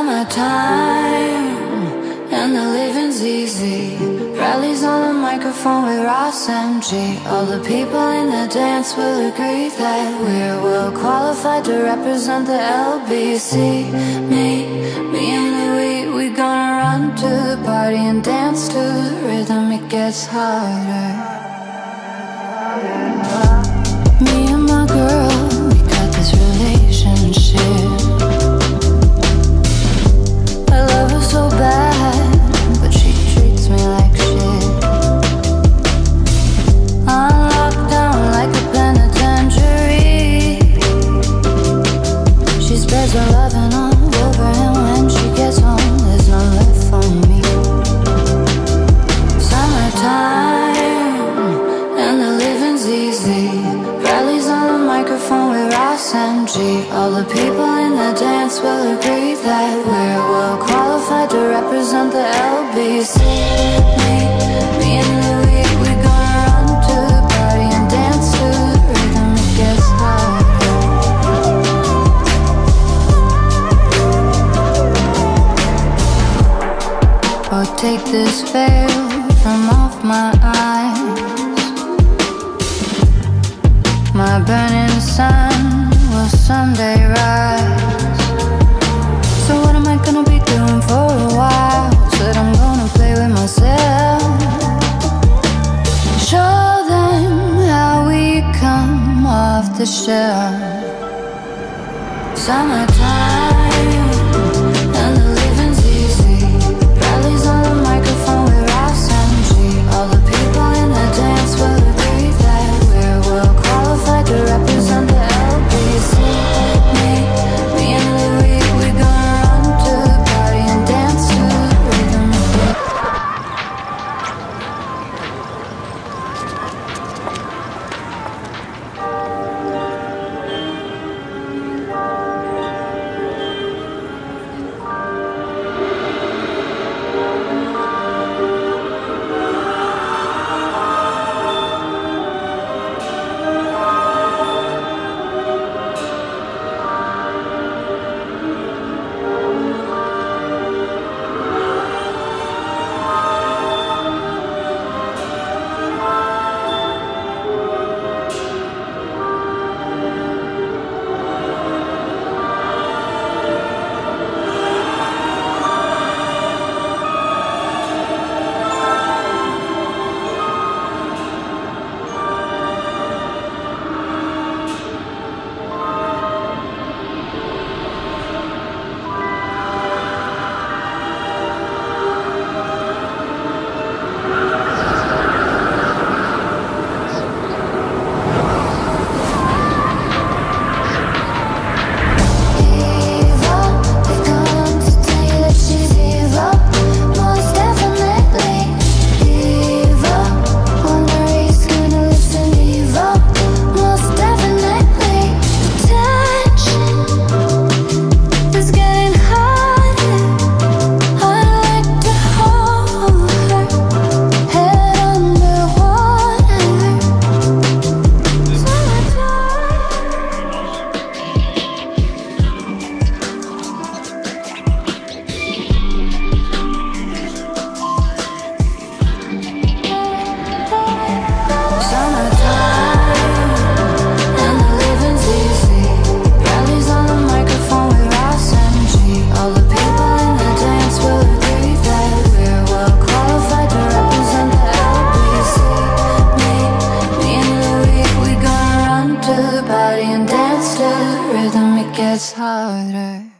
Summertime, and the living's easy. Rallies on the microphone with Ross MG. All the people in the dance will agree that we're well qualified to represent the LBC. Me and Louis, we gonna run to the party and dance to the rhythm. It gets harder. Me and my girl, we got this relationship. I love her so bad, but she treats me like shit. I'm locked down like a penitentiary. She spreads her loving all over, and when she gets home, there's no left for me. Summertime, and the living's easy. Rallies on the microphone with Ross MG. All the people in the dance will agree that we're well qualified to represent the LBC. Me and Louis, we gonna run to the party and dance to the rhythm. It gets harder. Oh, take this veil from off my eyes. My burning sun will someday rise. So what am I gonna be doing for a while? Said I'm gonna play with myself. Show them how we come off the shelf. Summertime, and the living's easy. Rallies on the microphone with Ross MG. All the people in the dance will agree that we're well qualified to represent the LBC. Me and Louis, we gonna run to the party and dance to the rhythm. Body and dance to the rhythm, it gets harder.